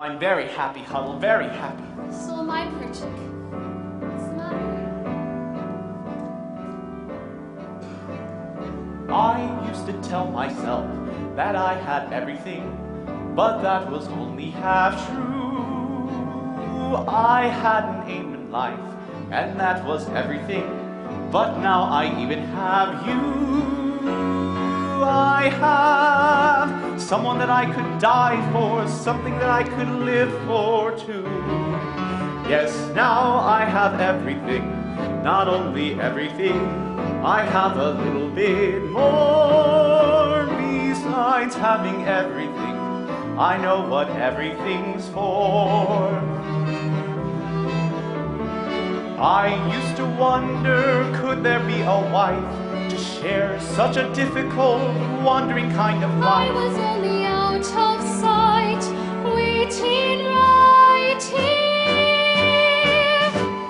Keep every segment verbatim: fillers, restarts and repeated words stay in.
I'm very happy, Huddle, very happy. So am I, Perchik. What's the matter? I used to tell myself that I had everything, but that was only half true. I had an aim in life, and that was everything, but now I even have you. I have someone that I could die for, something that I could live for too. Yes, now I have everything, not only everything, I have a little bit more. Besides having everything, I know what everything's for. I used to wonder, could there be a wife to share such a difficult, wandering kind of life? I was only out of sight, waiting right here.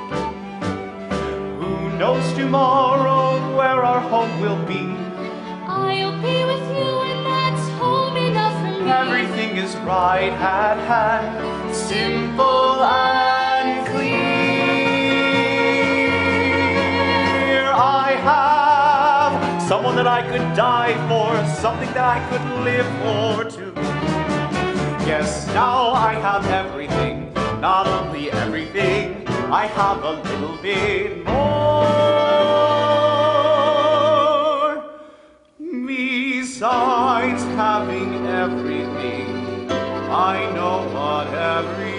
Who knows tomorrow where our home will be? I'll be with you and that's home enough for me. Everything is right at hand, simple and clear. I have someone that I could die for, something that I could live for too. Yes, now I have everything, not only everything, I have a little bit more. Besides having everything, I know what everything